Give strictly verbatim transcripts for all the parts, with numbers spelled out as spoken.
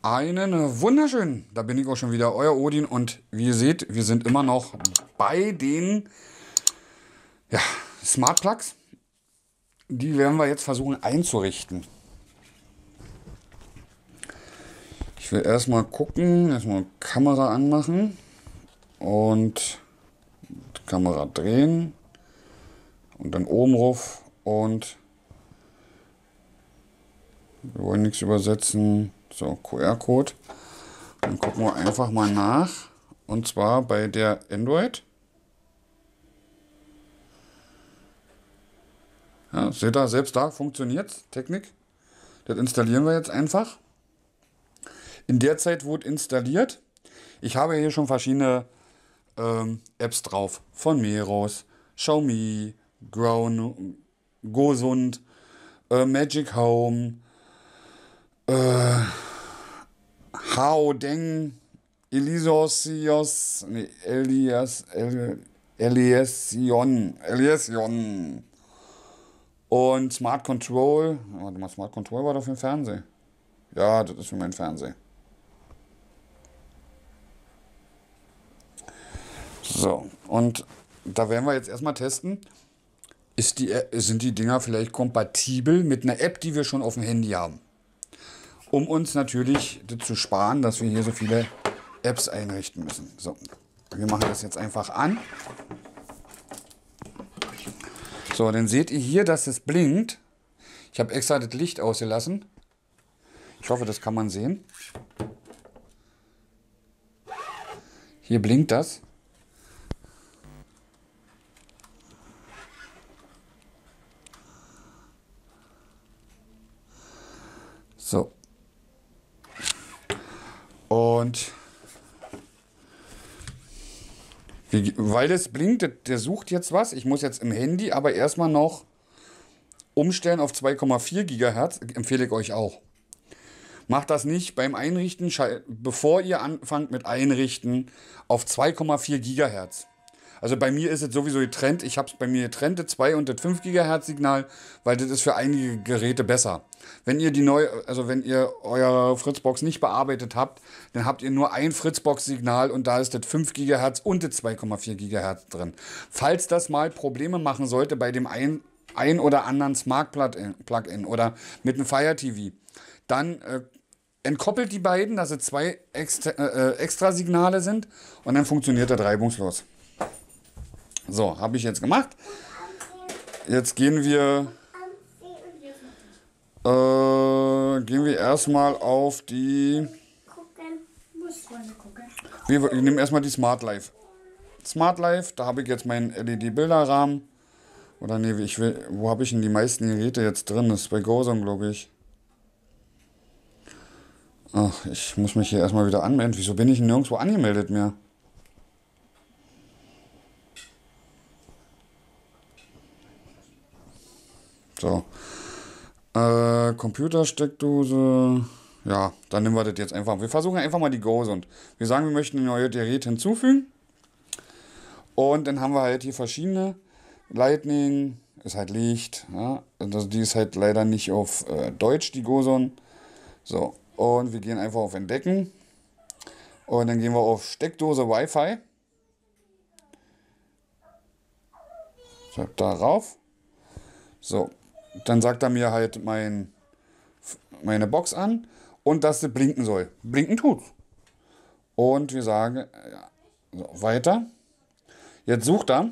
Einen wunderschönen, da bin ich auch schon wieder, euer Odin, und wie ihr seht, wir sind immer noch bei den ja, Smart Plugs. Die werden wir jetzt versuchen einzurichten. Ich will erstmal gucken, erstmal Kamera anmachen und die Kamera drehen und dann oben rauf und wir wollen nichts übersetzen. So, Q R-Code. Dann gucken wir einfach mal nach. Und zwar bei der Android. Ja, seht ihr, selbst da funktioniert Technik. Das installieren wir jetzt einfach. In der Zeit wurde installiert. Ich habe hier schon verschiedene ähm, Apps drauf. Von Meros, Xiaomi, Ground, Gosund, äh, Magic Home, äh, Haodeng, Elysios, nee, Elias, El, Eliasion, Eliasion und Smart Control. Warte mal, Smart Control war doch für den Fernseher. Ja, das ist für mein Fernseher. So, und da werden wir jetzt erstmal testen, ist die, sind die Dinger vielleicht kompatibel mit einer App, die wir schon auf dem Handy haben. Um uns natürlich zu sparen, dass wir hier so viele Apps einrichten müssen. So, wir machen das jetzt einfach an. So, dann seht ihr hier, dass es blinkt. Ich habe extra das Licht ausgelassen. Ich hoffe, das kann man sehen. Hier blinkt das. So. Und wie, weil das blinkt, der, der sucht jetzt was. Ich muss jetzt im Handy aber erstmal noch umstellen auf zwei Komma vier Gigahertz. Empfehle ich euch auch. Macht das nicht beim Einrichten, bevor ihr anfangt mit Einrichten, auf zwei Komma vier Gigahertz. Also bei mir ist es sowieso getrennt. Ich habe es bei mir getrennt, das zwei und das fünf Gigahertz Signal, weil das ist für einige Geräte besser. Wenn ihr die neue, also wenn ihr eure Fritzbox nicht bearbeitet habt, dann habt ihr nur ein Fritzbox-Signal und da ist das fünf Gigahertz und das zwei Komma vier Gigahertz drin. Falls das mal Probleme machen sollte bei dem ein, ein oder anderen Smart Plugin oder mit einem Fire T V, dann äh, entkoppelt die beiden, dass es zwei extra, äh, extra Signale sind und dann funktioniert das reibungslos. So, habe ich jetzt gemacht. Jetzt gehen wir, äh, gehen wir erstmal auf die, wir, wir nehmen erstmal die Smart Life. Smart Life, da habe ich jetzt meinen L E D-Bilderrahmen. Oder nee, ich will, wo habe ich denn die meisten Geräte jetzt drin? Das ist bei Gosung, glaube ich. Ach, ich muss mich hier erstmal wieder anmelden. Wieso bin ich denn nirgendwo angemeldet mehr? So. Äh, Computersteckdose. Ja, dann nehmen wir das jetzt einfach. Wir versuchen einfach mal die Gosund. Wir sagen, wir möchten ein neues Gerät hinzufügen. Und dann haben wir halt hier verschiedene. Lightning ist halt Licht. Ja? Also die ist halt leider nicht auf äh, Deutsch, die Gosund. So. Und wir gehen einfach auf Entdecken. Und dann gehen wir auf Steckdose Wi-Fi. So, darauf. So. Dann sagt er mir halt mein, meine Box an und dass sie blinken soll. Blinken tut. Und wir sagen, ja, so, weiter. Jetzt sucht er.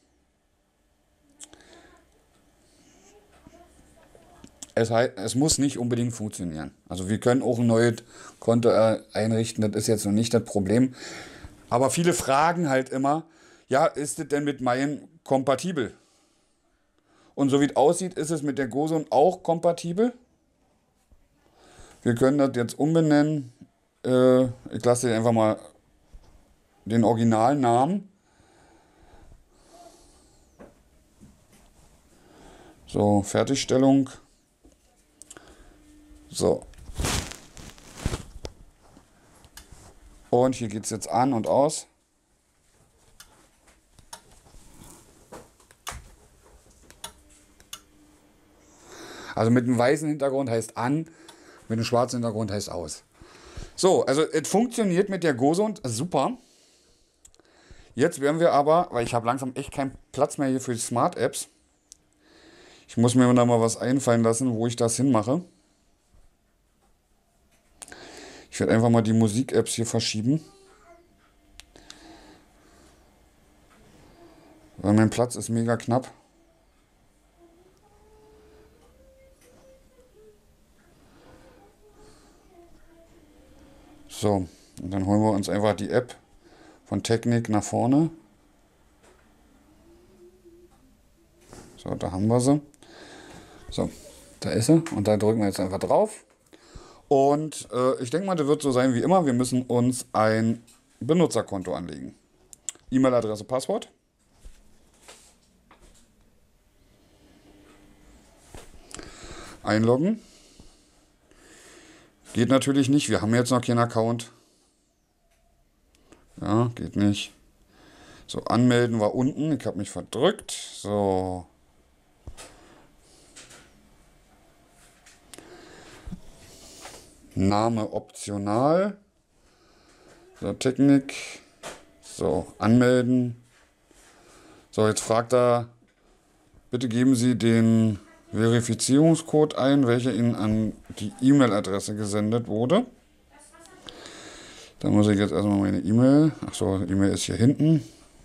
Es, es muss nicht unbedingt funktionieren. Also wir können auch ein neues Konto einrichten, das ist jetzt noch nicht das Problem. Aber viele fragen halt immer, ja, ist das denn mit meinem kompatibel? Und so wie es aussieht, ist es mit der Gosund auch kompatibel. Wir können das jetzt umbenennen. Äh, ich lasse einfach mal den Originalnamen. So, Fertigstellung. So. Und hier geht es jetzt an und aus. Also mit einem weißen Hintergrund heißt an, mit einem schwarzen Hintergrund heißt aus. So, also es funktioniert mit der Gosund super. Jetzt werden wir aber, weil ich habe langsam echt keinen Platz mehr hier für die Smart Apps. Ich muss mir da mal was einfallen lassen, wo ich das hinmache. Ich werde einfach mal die Musik-Apps hier verschieben. Weil mein Platz ist mega knapp. So, und dann holen wir uns einfach die App von Technik nach vorne. So, da haben wir sie. So, da ist sie. Und da drücken wir jetzt einfach drauf. Und äh, ich denke mal, das wird so sein wie immer. Wir müssen uns ein Benutzerkonto anlegen. E-Mail-Adresse, Passwort. Einloggen. Geht natürlich nicht. Wir haben jetzt noch keinen Account. Ja, geht nicht. So, anmelden war unten. Ich habe mich verdrückt. So. Name optional. So, Technik. So, anmelden. So, jetzt fragt er, bitte geben Sie den Verifizierungscode ein, welcher Ihnen an die E-Mail-Adresse gesendet wurde. Da muss ich jetzt erstmal meine E-Mail. Achso, die E-Mail ist hier hinten.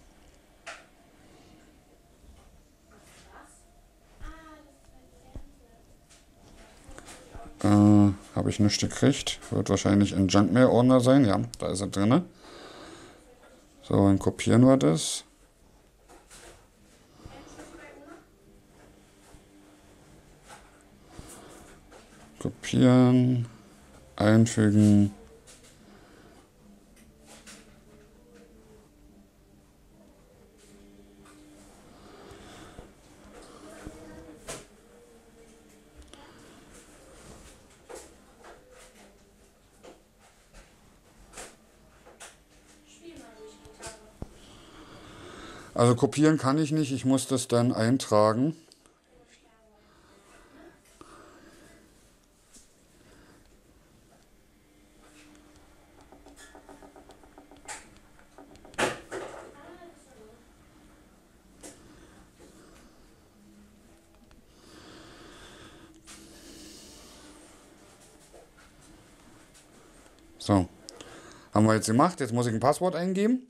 Äh, habe ich nichts gekriegt. Wird wahrscheinlich ein Junkmail-Ordner sein. Ja, da ist er drin. So, dann kopieren wir das. Kopieren. Einfügen. Also kopieren kann ich nicht, ich muss das dann eintragen. So, haben wir jetzt gemacht. Jetzt muss ich ein Passwort eingeben.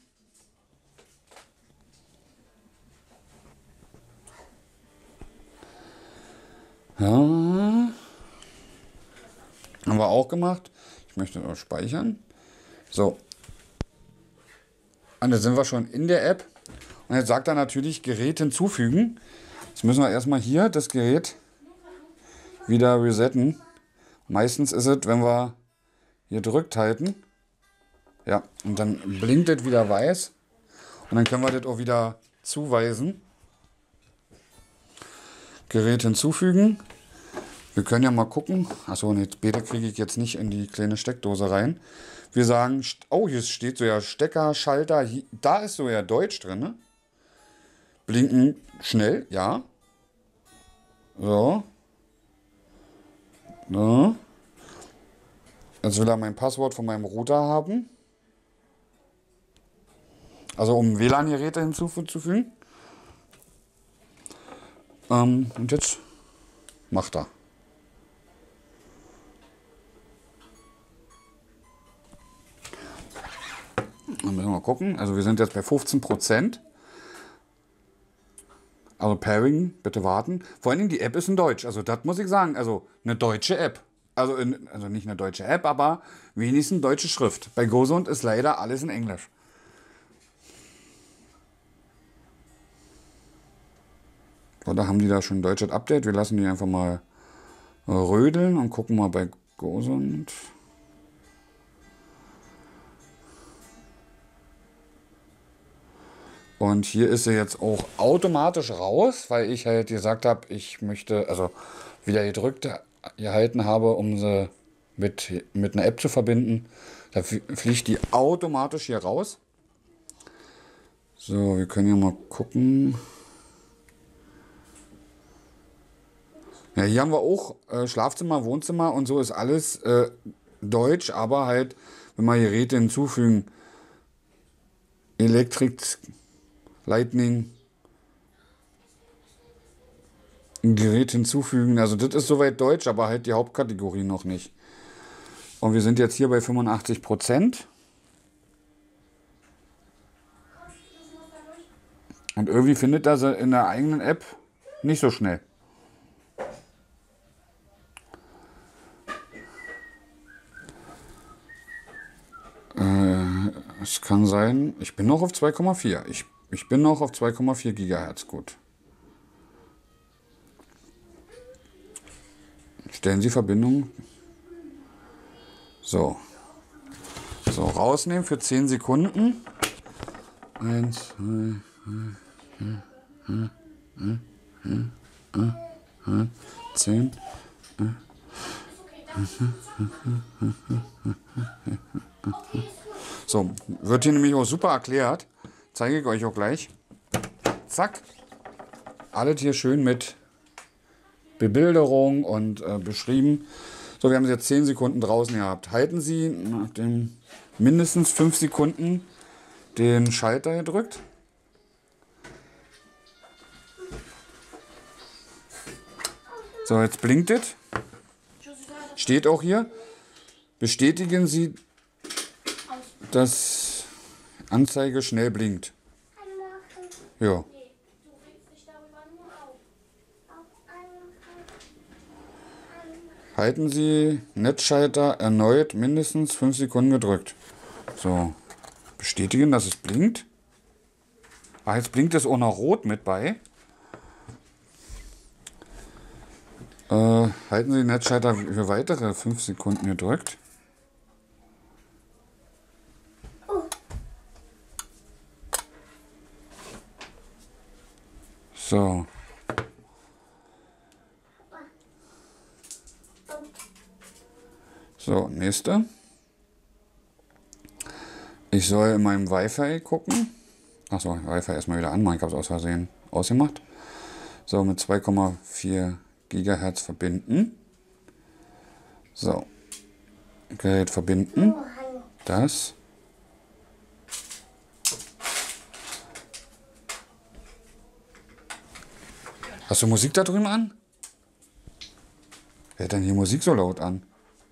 Ja, haben wir auch gemacht. Ich möchte noch speichern. So, und jetzt sind wir schon in der App. Und jetzt sagt er natürlich Gerät hinzufügen. Jetzt müssen wir erstmal hier das Gerät wieder resetten. Meistens ist es, wenn wir hier drückt halten. Ja, und dann blinkt es wieder weiß. Und dann können wir das auch wieder zuweisen. Gerät hinzufügen. Wir können ja mal gucken. Achso, ne, Beta kriege ich jetzt nicht in die kleine Steckdose rein. Wir sagen, oh, hier steht so ja Stecker, Schalter. Hier, da ist so ja Deutsch drin. Ne? Blinken schnell, ja. So. So. Jetzt will er mein Passwort von meinem Router haben. Also um W L A N-Geräte hinzuzufügen. Ähm, und jetzt macht er. Dann müssen wir mal gucken. Also wir sind jetzt bei fünfzehn Prozent. Also Pairing, bitte warten. Vor allen Dingen die App ist in Deutsch. Also das muss ich sagen. Also eine deutsche App. Also, in, also nicht eine deutsche App, aber wenigstens deutsche Schrift. Bei Gosund ist leider alles in Englisch. Oder haben die da schon ein deutsches Update? Wir lassen die einfach mal rödeln und gucken mal bei Gosund. Und hier ist sie jetzt auch automatisch raus, weil ich halt gesagt habe, ich möchte, also wieder gedrückt gehalten habe, um sie mit, mit einer App zu verbinden. Da fliegt die automatisch hier raus. So, wir können ja mal gucken. Ja, hier haben wir auch äh, Schlafzimmer, Wohnzimmer und so ist alles äh, deutsch, aber halt, wenn wir Geräte hinzufügen, Electric, Lightning, ein Gerät hinzufügen, also das ist soweit deutsch, aber halt die Hauptkategorie noch nicht. Und wir sind jetzt hier bei fünfundachtzig Prozent. Und irgendwie findet er sie in der eigenen App nicht so schnell. Äh, es kann sein, ich bin noch auf zwei Komma vier. Ich, ich bin noch auf zwei Komma vier Gigahertz. Gut. Stellen Sie Verbindung. So. So, rausnehmen für zehn Sekunden. Eins, zwei, drei, zehn. So, wird hier nämlich auch super erklärt. Zeige ich euch auch gleich. Zack. Alles hier schön mit Bebilderung und äh, beschrieben. So, wir haben sie jetzt zehn Sekunden draußen gehabt. Halten Sie nach dem mindestens fünf Sekunden den Schalter gedrückt. So, jetzt blinkt es. Steht auch hier. Bestätigen Sie, dass Anzeige schnell blinkt. Ja. Halten Sie Netzschalter erneut mindestens fünf Sekunden gedrückt. So. Bestätigen, dass es blinkt. Ah, jetzt blinkt es auch noch rot mit bei. Äh, halten Sie den Netzschalter für weitere fünf Sekunden gedrückt. So. So, nächste. Ich soll in meinem Wi-Fi gucken. Achso, Wi-Fi erstmal wieder anmachen. Ich habe es aus Versehen ausgemacht. So, mit zwei Komma vier Gigahertz verbinden. So. Gerät verbinden. Das. Hast du Musik da drüben an? Wer hat denn hier Musik so laut an?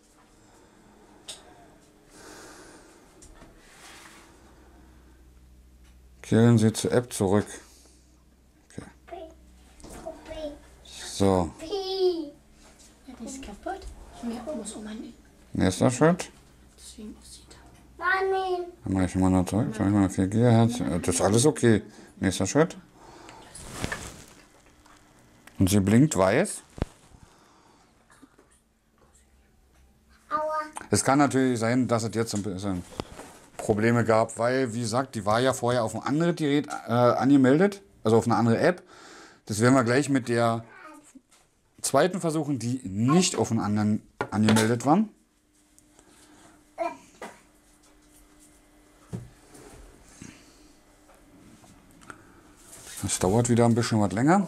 Kehren Sie zur App zurück. Okay. So. Ja, die ist kaputt. Ich muss um meinen. Nächster Schritt. Deswegen ist sie da. Dann mache ich mal noch zurück. zwei Komma vier Gigahertz. Das ist alles okay. Nächster Schritt. Und sie blinkt weiß. Es kann natürlich sein, dass es jetzt ein bisschen Probleme gab, weil, wie gesagt, die war ja vorher auf ein anderes Gerät äh, angemeldet, also auf eine andere App. Das werden wir gleich mit der zweiten versuchen, die nicht auf einen anderen angemeldet waren. Das dauert wieder ein bisschen was länger.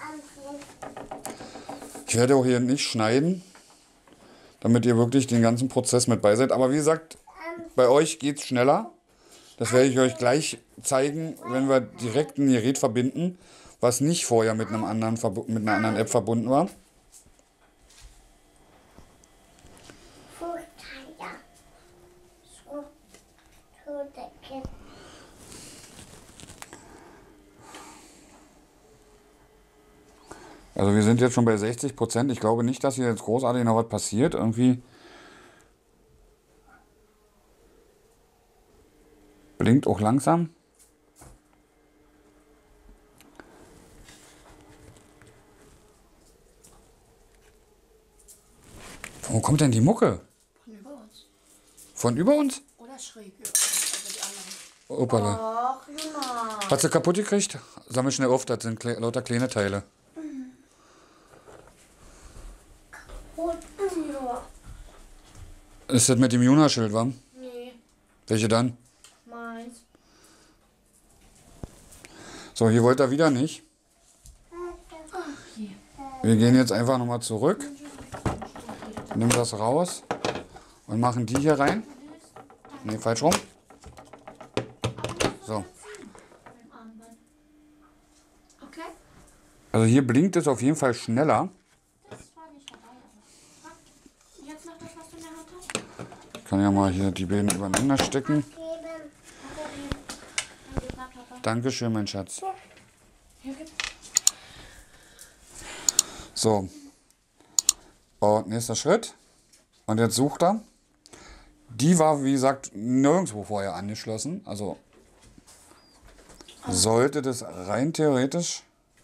Ich werde auch hier nicht schneiden, damit ihr wirklich den ganzen Prozess mit bei seid. Aber wie gesagt, bei euch geht es schneller. Das werde ich euch gleich zeigen, wenn wir direkt ein Gerät verbinden, was nicht vorher mit, einem anderen, mit einer anderen App verbunden war. Also wir sind jetzt schon bei sechzig Prozent. Ich glaube nicht, dass hier jetzt großartig noch was passiert. Irgendwie blinkt auch langsam. Wo kommt denn die Mucke? Von über uns. Von über uns? Oder schräg über uns, also die anderen. Opala. Ach, Luna. Hat sie kaputt gekriegt? Sammel schnell auf, das sind kle lauter kleine Teile. Und, ja. Ist das mit dem Juna-Schild, wa? Nee, Welche dann? meins. So, hier wollt ihr wieder nicht. Ach, hier. Wir gehen jetzt einfach nochmal zurück. Nimm das raus. und machen die hier rein. Ne, falsch rum. So. Okay. Also hier blinkt es auf jeden Fall schneller. Das war nicht dabei. Aber jetzt noch das, was du in der Hand hast. Ich kann ja mal hier die beiden übereinander stecken. Dankeschön, mein Schatz. So. Und nächster Schritt. Und jetzt sucht er. Die war, wie gesagt, nirgendwo vorher angeschlossen. Also sollte das rein theoretisch,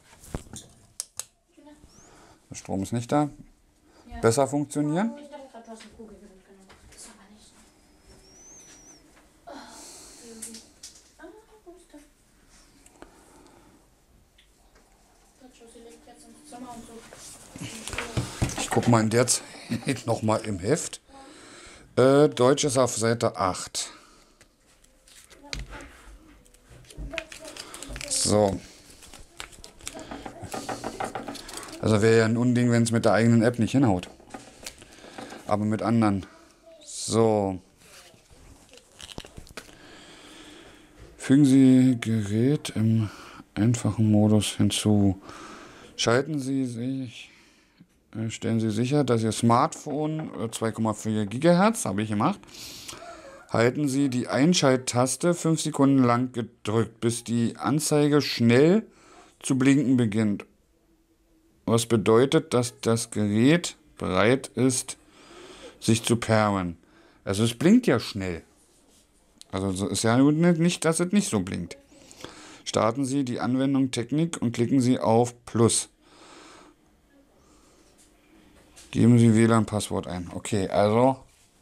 der Strom ist nicht da, besser funktionieren. Ich dachte gerade, du hast eine Kugel genommen. Das ist aber nicht. Ah, wo ist der? Sie liegt jetzt ins Zimmer und so. Ich gucke mal in der Zeit nochmal im Heft. Äh, Deutsch ist auf Seite acht. So. Also wäre ja ein Unding, wenn es mit der eigenen App nicht hinhaut. Aber mit anderen. So. Fügen Sie Gerät im einfachen Modus hinzu. Schalten Sie sich, äh, stellen Sie sicher, dass Ihr Smartphone äh, zwei Komma vier Gigahertz, habe ich gemacht. Halten Sie die Einschalttaste fünf Sekunden lang gedrückt, bis die Anzeige schnell zu blinken beginnt. Was bedeutet, dass das Gerät bereit ist, sich zu pairen. Also es blinkt ja schnell. Also es ist ja nicht, dass es nicht so blinkt. Starten Sie die Anwendung Technik und klicken Sie auf Plus. Geben Sie W L A N-Passwort ein. Okay, also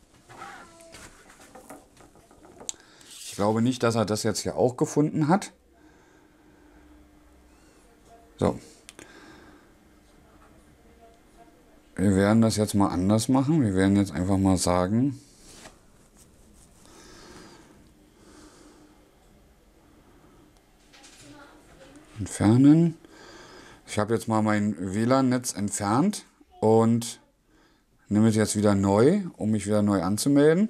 ich glaube nicht, dass er das jetzt hier auch gefunden hat. So. Wir werden das jetzt mal anders machen. Wir werden jetzt einfach mal sagen, entfernen. Ich habe jetzt mal mein W L A N-Netz entfernt und nehme es jetzt wieder neu, um mich wieder neu anzumelden.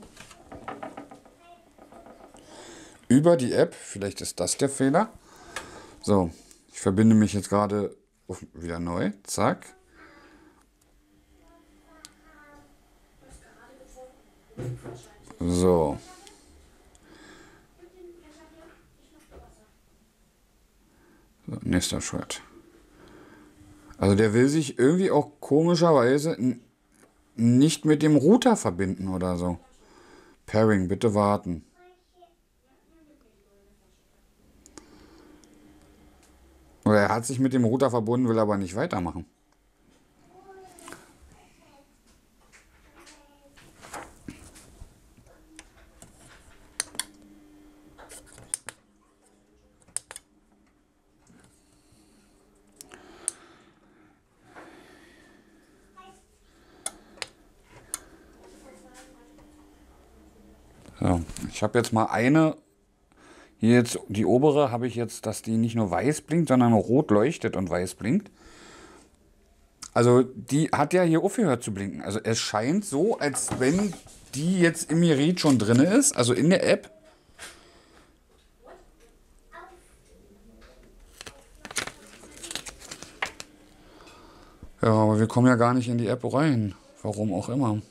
Über die App, vielleicht ist das der Fehler. So, ich verbinde mich jetzt gerade wieder neu. Zack. So. So, nächster Schritt. Also der will sich irgendwie auch komischerweise nicht mit dem Router verbinden oder so. Pairing, bitte warten. Oder er hat sich mit dem Router verbunden, will aber nicht weitermachen. So, ich habe jetzt mal eine, hier jetzt die obere habe ich jetzt, dass die nicht nur weiß blinkt, sondern rot leuchtet und weiß blinkt. Also die hat ja hier aufgehört zu blinken. Also es scheint so, als wenn die jetzt im Gerät schon drin ist, also in der App. Ja, aber wir kommen ja gar nicht in die App rein. Warum auch immer.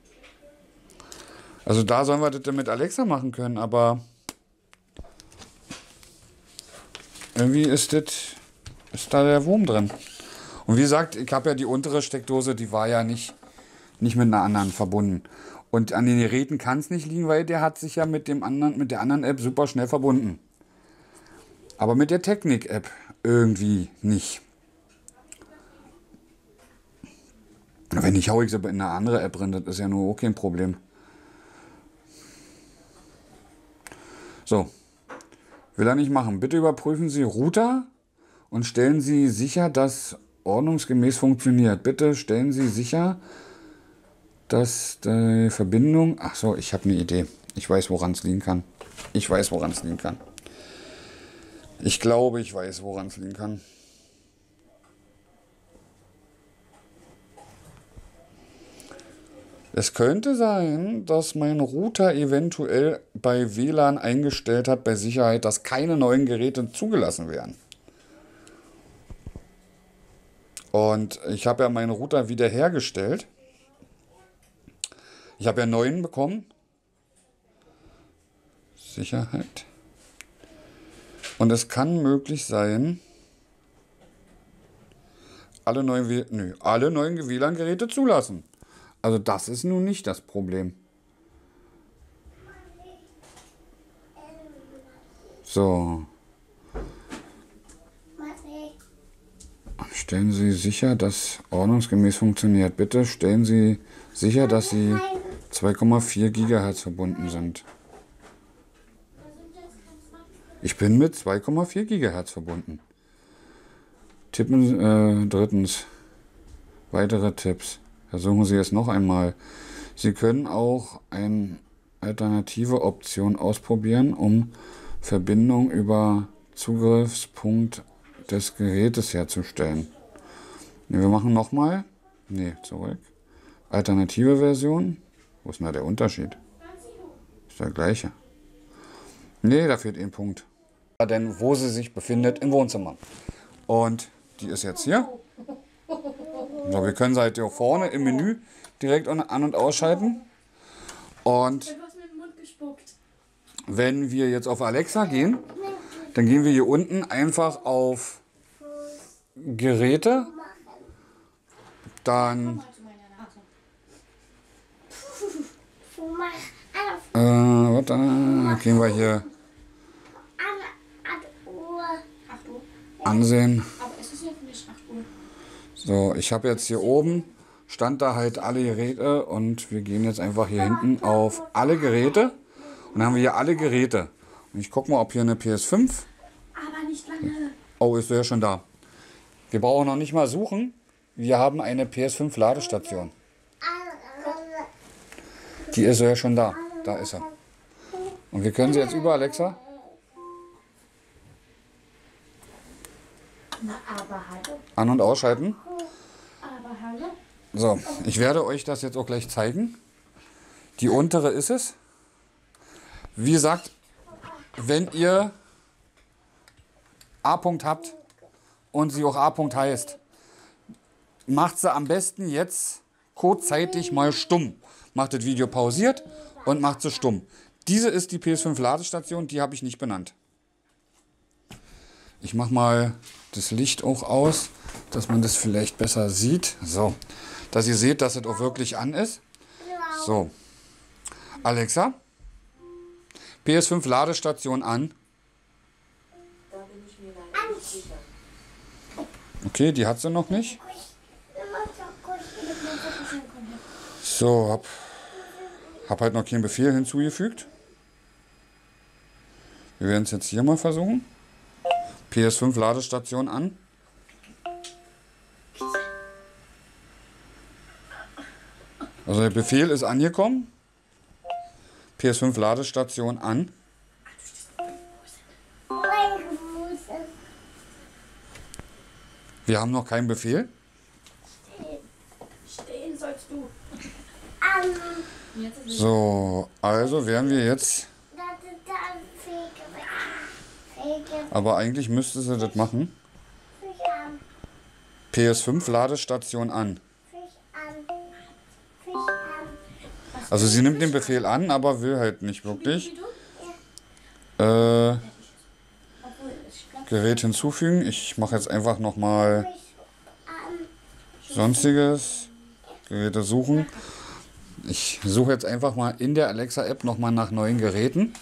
Also da sollen wir das mit Alexa machen können, aber irgendwie ist das, ist da der Wurm drin. Und wie gesagt, ich habe ja die untere Steckdose, die war ja nicht, nicht mit einer anderen verbunden. Und an den Geräten kann es nicht liegen, weil der hat sich ja mit, dem anderen, mit der anderen App super schnell verbunden. Aber mit der Technik-App irgendwie nicht. Wenn nicht, hau ich sie in eine andere App drin, das ist ja nur auch kein Problem. So, will er nicht machen. Bitte überprüfen Sie Router und stellen Sie sicher, dass ordnungsgemäß funktioniert. Bitte stellen Sie sicher, dass die Verbindung... Ach so, ich habe eine Idee. Ich weiß, woran es liegen kann. Ich weiß, woran es liegen kann. Ich glaube, ich weiß, woran es liegen kann. Es könnte sein, dass mein Router eventuell bei W L A N eingestellt hat, bei Sicherheit, dass keine neuen Geräte zugelassen werden. Und ich habe ja meinen Router wiederhergestellt. Ich habe ja einen neuen bekommen. Sicherheit. Und es kann möglich sein, alle neuen, W- nö, alle neuen W L A N-Geräte zulassen. Also das ist nun nicht das Problem. So. Stellen Sie sicher, dass ordnungsgemäß funktioniert. Bitte stellen Sie sicher, dass Sie zwei Komma vier Gigahertz verbunden sind. Ich bin mit zwei Komma vier Gigahertz verbunden. Tippen, äh, drittens. Weitere Tipps. Versuchen Sie es noch einmal. Sie können auch eine alternative Option ausprobieren, um Verbindung über Zugriffspunkt des Gerätes herzustellen. Ne, wir machen nochmal. Ne, zurück. Alternative Version. Wo ist denn da der Unterschied? Ist der gleiche. Ne, da fehlt ein Punkt. Denn wo sie sich befindet, im Wohnzimmer. Und die ist jetzt hier. So, wir können sie halt hier vorne im Menü direkt an- und ausschalten. Und wenn wir jetzt auf Alexa gehen, dann gehen wir hier unten einfach auf Geräte. Dann äh, warte, dann gehen wir hier ansehen. So, ich habe jetzt hier oben, stand da halt alle Geräte und wir gehen jetzt einfach hier hinten auf alle Geräte und dann haben wir hier alle Geräte. Und ich gucke mal, ob hier eine P S fünf. Aber nicht lange. Oh, ist ja schon da. Wir brauchen noch nicht mal suchen. Wir haben eine P S fünf Ladestation. Die ist ja schon da. Da ist er. Und wir können sie jetzt über Alexa. Na, aber hallo. An- und ausschalten. Aber hallo. So, ich werde euch das jetzt auch gleich zeigen. Die untere ist es. Wie gesagt, wenn ihr A. -Punkt habt und sie auch A. -Punkt heißt, macht sie am besten jetzt kurzzeitig mal stumm. Macht das Video pausiert und macht sie stumm. Diese ist die P S fünf Ladestation, die habe ich nicht benannt. Ich mache mal das Licht auch aus, dass man das vielleicht besser sieht. So, dass ihr seht, dass es auch wirklich an ist. So, Alexa, P S fünf Ladestation an. Okay, die hat sie noch nicht. So, hab, hab halt noch keinen Befehl hinzugefügt. Wir werden es jetzt hier mal versuchen. P S fünf Ladestation an. Also der Befehl ist angekommen. P S fünf Ladestation an. Wir haben noch keinen Befehl. Stehen sollst du. So, also werden wir jetzt... Aber eigentlich müsste sie das machen. P S fünf Ladestation an. Also sie nimmt den Befehl an, aber will halt nicht wirklich. Äh, Gerät hinzufügen. Ich mache jetzt einfach nochmal Sonstiges. Geräte suchen. Ich suche jetzt einfach mal in der Alexa-App nochmal nach neuen Geräten.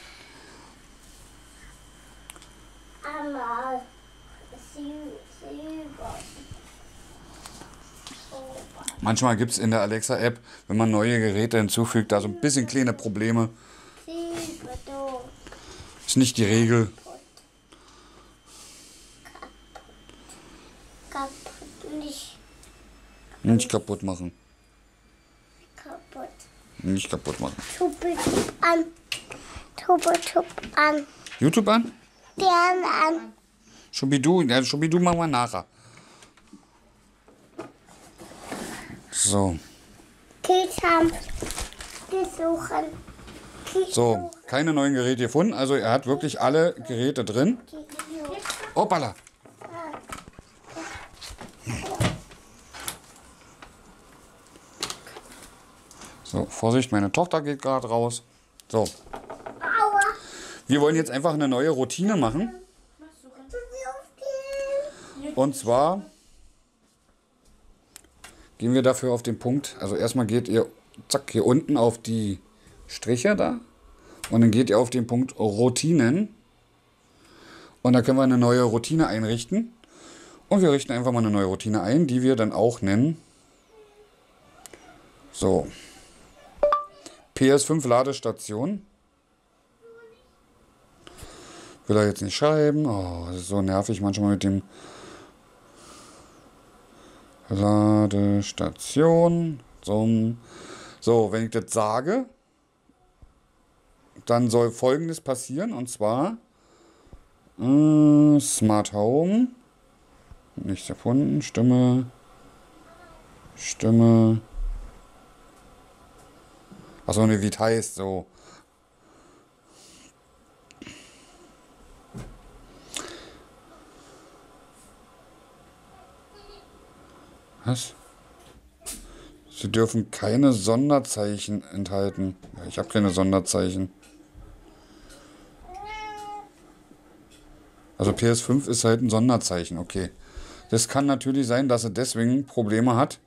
Manchmal gibt es in der Alexa-App, wenn man neue Geräte hinzufügt, da so ein bisschen kleine Probleme. Ist nicht die Regel. Nicht kaputt machen. Kaputt. Nicht kaputt machen. Tuppe, tupp an. Tuppe, tupp an. YouTube an? Stern an. Schubidu, ja, Schubidu machen wir nachher. So. Kiss Ich habe gesucht. So, keine neuen Geräte gefunden. Also er hat wirklich alle Geräte drin. Hoppala. So, Vorsicht, meine Tochter geht gerade raus. So. Aua. Wir wollen jetzt einfach eine neue Routine machen. Und zwar gehen wir dafür auf den Punkt. Also erstmal geht ihr zack hier unten auf die Striche da. Und dann geht ihr auf den Punkt Routinen. Und da können wir eine neue Routine einrichten. Und wir richten einfach mal eine neue Routine ein, die wir dann auch nennen. So. P S fünf Ladestation. Will er jetzt nicht schreiben. Oh, das ist so nervig manchmal mit dem Ladestation. So, so, wenn ich das sage, dann soll Folgendes passieren. Und zwar äh, Smart Home. Nicht erfunden. Stimme. Stimme. Achso, ne, wie es heißt, so. Was? Sie dürfen keine Sonderzeichen enthalten. Ja, ich habe keine Sonderzeichen. Also P S fünf ist halt ein Sonderzeichen, okay. Das kann natürlich sein, dass er deswegen Probleme hat.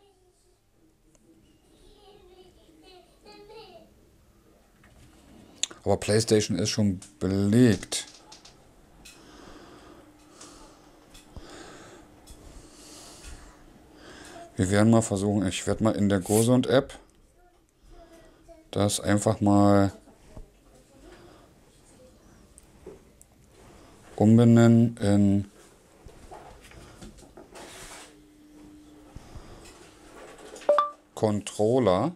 Aber PlayStation ist schon belegt. Wir werden mal versuchen, ich werde mal in der GoSund-App das einfach mal umbenennen in Controller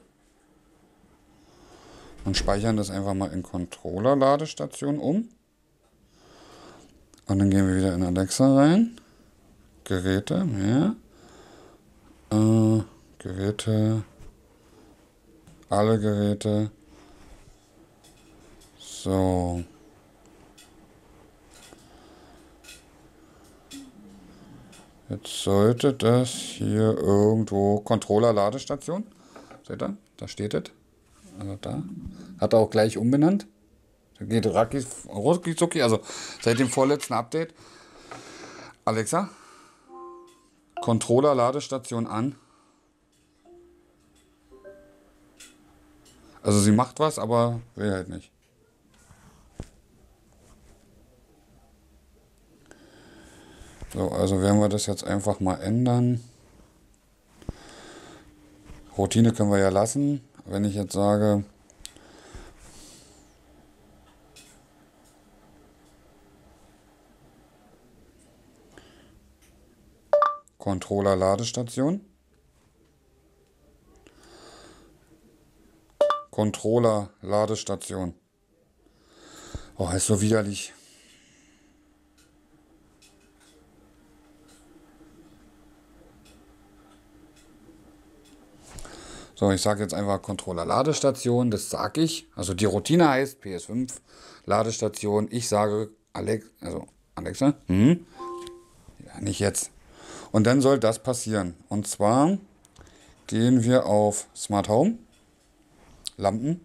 und speichern das einfach mal in Controller-Ladestation um. Und dann gehen wir wieder in Alexa rein. Geräte, mehr. Äh, Geräte. Alle Geräte. So. Jetzt sollte das hier irgendwo Controller-Ladestation. Seht ihr? Da steht es. Also da. Hat er auch gleich umbenannt. Da geht rucki-zucki, also seit dem vorletzten Update. Alexa, Controller-Ladestation an. Also sie macht was, aber will halt nicht. So, also werden wir das jetzt einfach mal ändern. Routine können wir ja lassen. Wenn ich jetzt sage, Controller Ladestation, Controller Ladestation. Oh, ist so widerlich. So, ich sage jetzt einfach Controller Ladestation, das sage ich. Also die Routine heißt P S fünf Ladestation. Ich sage Alex, also Alexa, hm? Ja, nicht jetzt. Und dann soll das passieren. Und zwar gehen wir auf Smart Home, Lampen.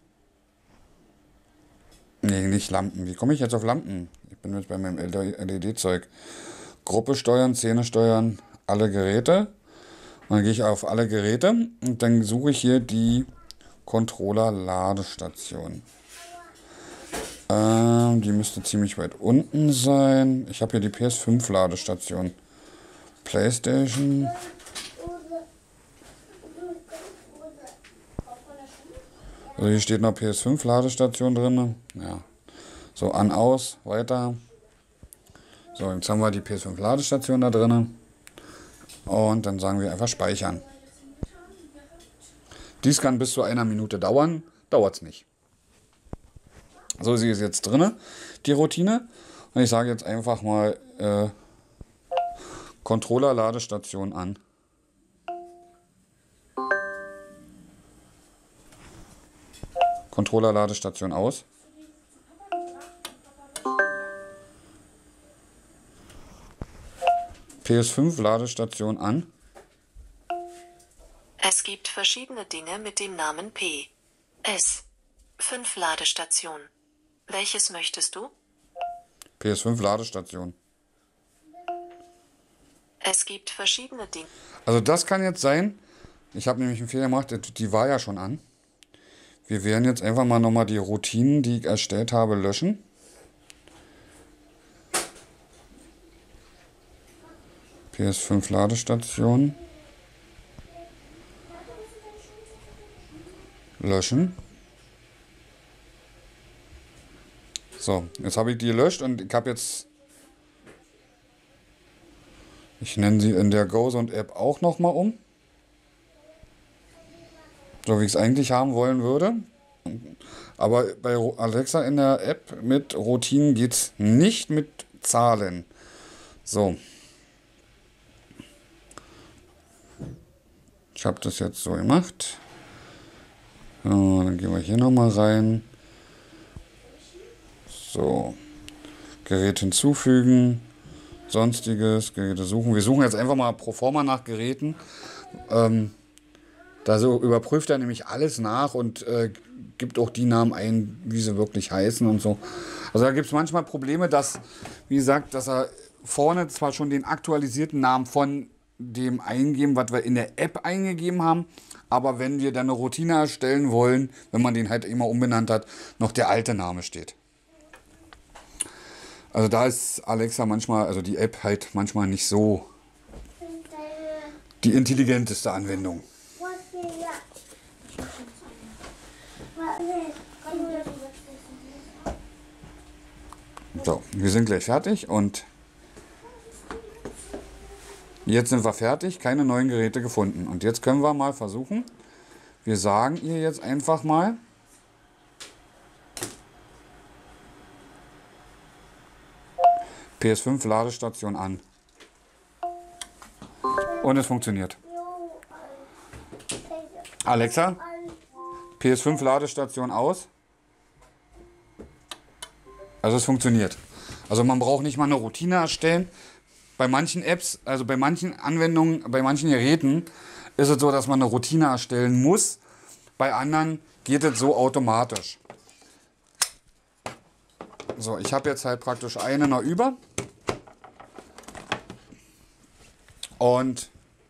Nee, nicht Lampen. Wie komme ich jetzt auf Lampen? Ich bin jetzt bei meinem L E D-Zeug. Gruppe steuern, Szene steuern, alle Geräte. Und dann gehe ich auf alle Geräte und dann suche ich hier die Controller-Ladestation. Ähm, die müsste ziemlich weit unten sein. Ich habe hier die P S fünf Ladestation. PlayStation. Also hier steht noch P S fünf Ladestation drin. Ja. So, an, aus, weiter. So, jetzt haben wir die P S fünf Ladestation da drin. Und dann sagen wir einfach speichern. Dies kann bis zu einer Minute dauern. Dauert es nicht. So, sie ist jetzt drin, die Routine. Und ich sage jetzt einfach mal äh, Controller Ladestation an. Controller-Ladestation aus. P S fünf Ladestation an. Es gibt verschiedene Dinge mit dem Namen P S fünf Ladestation. Welches möchtest du? P S fünf Ladestation. Es gibt verschiedene Dinge. Also das kann jetzt sein, ich habe nämlich einen Fehler gemacht, die war ja schon an. Wir werden jetzt einfach mal nochmal die Routinen, die ich erstellt habe, löschen. P S fünf Ladestation. Löschen. So, jetzt habe ich die gelöscht und ich habe jetzt, ich nenne sie in der GoSound-App auch nochmal um. So wie ich es eigentlich haben wollen würde. Aber bei Alexa in der App mit Routinen geht es nicht mit Zahlen. So. Ich habe das jetzt so gemacht. So, dann gehen wir hier nochmal rein. So. Gerät hinzufügen. Sonstiges. Geräte suchen. Wir suchen jetzt einfach mal pro forma nach Geräten. Ähm, da so überprüft er nämlich alles nach und äh, gibt auch die Namen ein, wie sie wirklich heißen und so. Also da gibt es manchmal Probleme, dass, wie gesagt, dass er vorne zwar schon den aktualisierten Namen von dem eingeben, was wir in der App eingegeben haben, aber wenn wir dann eine Routine erstellen wollen, wenn man den halt immer umbenannt hat, noch der alte Name steht. Also da ist Alexa manchmal, also die App halt manchmal nicht so die intelligenteste Anwendung. So, wir sind gleich fertig und jetzt sind wir fertig, keine neuen Geräte gefunden. Und jetzt können wir mal versuchen, wir sagen ihr jetzt einfach mal, P S fünf Ladestation an. Und es funktioniert. Alexa, P S fünf Ladestation aus. Also es funktioniert. Also man braucht nicht mal eine Routine erstellen. Bei manchen Apps, also bei manchen Anwendungen, bei manchen Geräten ist es so, dass man eine Routine erstellen muss. Bei anderen geht es so automatisch. So, ich habe jetzt halt praktisch eine noch über. Und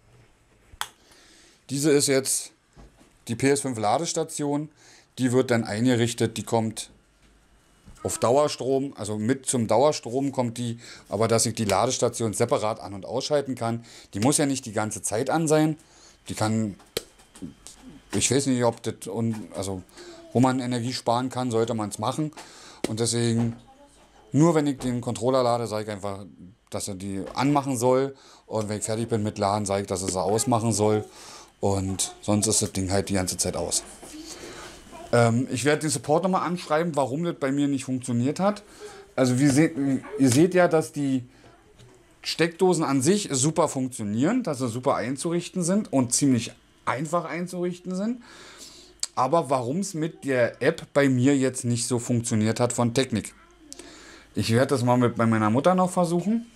diese ist jetzt die P S fünf Ladestation. Die wird dann eingerichtet, die kommt auf Dauerstrom, also mit zum Dauerstrom kommt die, aber dass ich die Ladestation separat an- und ausschalten kann. Die muss ja nicht die ganze Zeit an sein. Die kann, ich weiß nicht, ob das, also wo man Energie sparen kann, sollte man es machen. Und deswegen, nur wenn ich den Controller lade, sage ich einfach, dass er die anmachen soll. Und wenn ich fertig bin mit Laden, sage ich, dass er sie ausmachen soll. Und sonst ist das Ding halt die ganze Zeit aus. Ähm, ich werde den Support nochmal anschreiben, warum das bei mir nicht funktioniert hat. Also wie seht, ihr seht ja, dass die Steckdosen an sich super funktionieren, dass sie super einzurichten sind und ziemlich einfach einzurichten sind. Aber warum es mit der App bei mir jetzt nicht so funktioniert hat von Technik. Ich werde das mal mit bei meiner Mutter noch versuchen.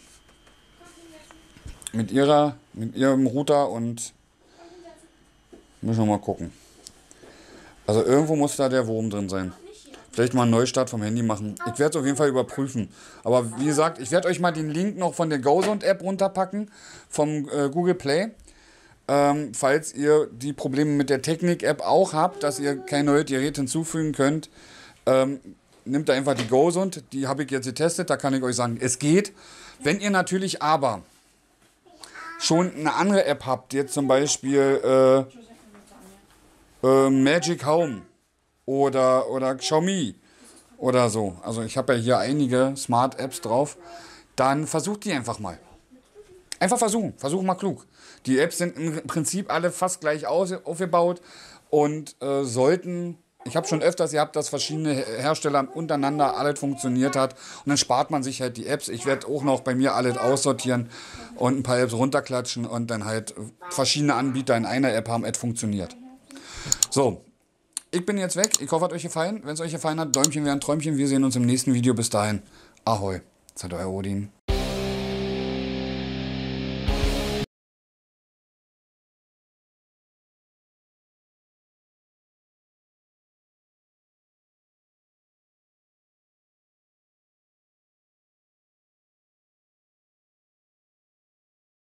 Mit ihrer, mit ihrem Router und müssen wir mal gucken. Also irgendwo muss da der Wurm drin sein. Vielleicht mal einen Neustart vom Handy machen. Ich werde es auf jeden Fall überprüfen. Aber wie gesagt, ich werde euch mal den Link noch von der GoSound-App runterpacken, vom äh, Google Play. Ähm, falls ihr die Probleme mit der Technik-App auch habt, dass ihr kein neues Gerät hinzufügen könnt, ähm, nehmt da einfach die GoSound. Die habe ich jetzt getestet, da kann ich euch sagen, es geht. Wenn ihr natürlich aber schon eine andere App habt, jetzt zum Beispiel äh, äh, Magic Home oder, oder Xiaomi oder so, also ich habe ja hier einige Smart Apps drauf, dann versucht die einfach mal. Einfach versuchen, versuch mal klug. Die Apps sind im Prinzip alle fast gleich aus, aufgebaut und äh, sollten, ich habe schon öfters gehabt, dass verschiedene Hersteller untereinander alles funktioniert hat und dann spart man sich halt die Apps. Ich werde auch noch bei mir alles aussortieren und ein paar Apps runterklatschen und dann halt verschiedene Anbieter in einer App haben, es funktioniert. So, Ich bin jetzt weg. Ich hoffe, hat euch gefallen. Wenn es euch gefallen hat, Däumchen wäre ein Träumchen. Wir sehen uns im nächsten Video. Bis dahin. Ahoi. Das hat euer Odin.